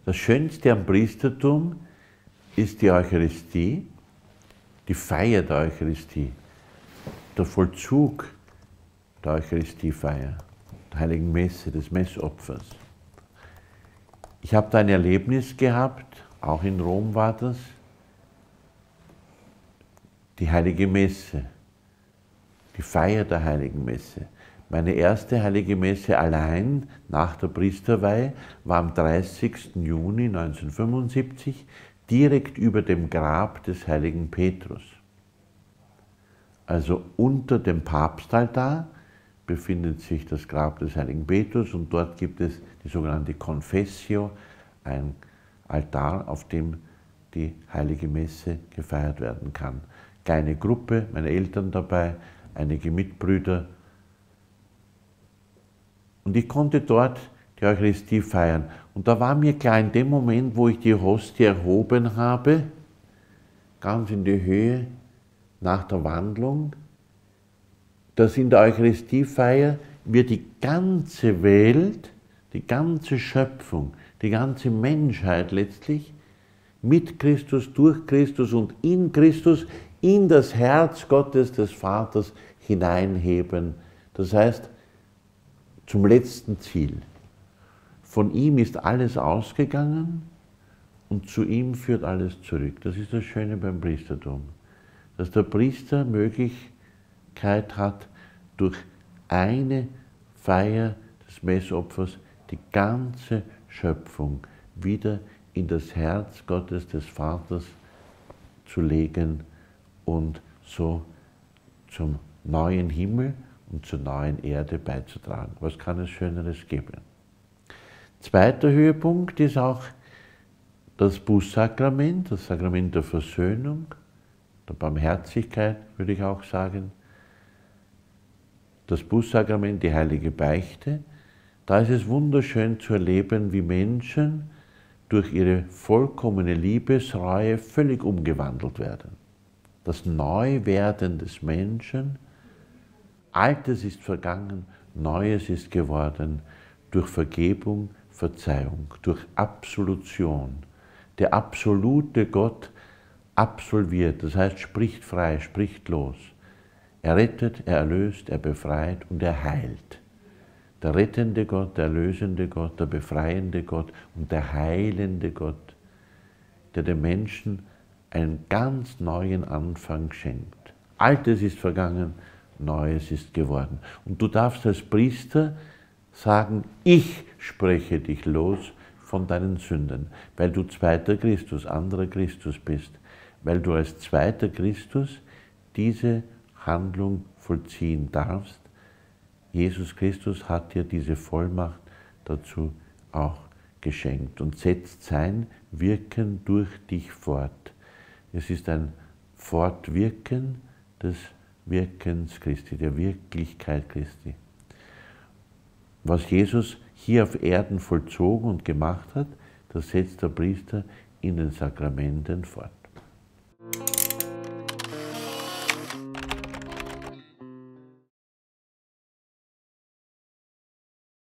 Das Schönste am Priestertum ist die Eucharistie, die Feier der Eucharistie, der Vollzug der Eucharistiefeier, der Heiligen Messe, des Messopfers. Ich habe da ein Erlebnis gehabt, auch in Rom war das, die Heilige Messe, die Feier der Heiligen Messe. Meine erste Heilige Messe allein nach der Priesterweihe war am 30. Juni 1975 direkt über dem Grab des Heiligen Petrus. Also unter dem Papstaltar befindet sich das Grab des Heiligen Petrus und dort gibt es die sogenannte Confessio, ein Altar, auf dem die Heilige Messe gefeiert werden kann. Kleine Gruppe, meine Eltern dabei, einige Mitbrüder. Und ich konnte dort die Eucharistie feiern. Und da war mir klar, in dem Moment, wo ich die Hostie erhoben habe, ganz in die Höhe, nach der Wandlung, dass in der Eucharistiefeier wir die ganze Welt, die ganze Schöpfung, die ganze Menschheit letztlich mit Christus, durch Christus und in Christus in das Herz Gottes des Vaters hineinheben. Das heißt, zum letzten Ziel. Von ihm ist alles ausgegangen und zu ihm führt alles zurück. Das ist das Schöne beim Priestertum. Dass der Priester Möglichkeit hat, durch eine Feier des Messopfers die ganze Schöpfung wieder in das Herz Gottes des Vaters zu legen und so zum neuen Himmel und zur neuen Erde beizutragen. Was kann es Schöneres geben? Zweiter Höhepunkt ist auch das Bußsakrament, das Sakrament der Versöhnung, der Barmherzigkeit, würde ich auch sagen. Das Bußsakrament, die heilige Beichte. Da ist es wunderschön zu erleben, wie Menschen durch ihre vollkommene Liebesreue völlig umgewandelt werden. Das Neuwerden des Menschen, Altes ist vergangen, Neues ist geworden, durch Vergebung, Verzeihung, durch Absolution. Der absolute Gott absolviert, das heißt spricht frei, spricht los. Er rettet, er erlöst, er befreit und er heilt. Der rettende Gott, der erlösende Gott, der befreiende Gott und der heilende Gott, der dem Menschen einen ganz neuen Anfang schenkt. Altes ist vergangen, Neues ist geworden. Und du darfst als Priester sagen, ich spreche dich los von deinen Sünden, weil du zweiter Christus, anderer Christus bist, weil du als zweiter Christus diese Handlung vollziehen darfst. Jesus Christus hat dir diese Vollmacht dazu auch geschenkt und setzt sein Wirken durch dich fort. Es ist ein Fortwirken des Wirkens Christi, der Wirklichkeit Christi. Was Jesus hier auf Erden vollzogen und gemacht hat, das setzt der Priester in den Sakramenten fort.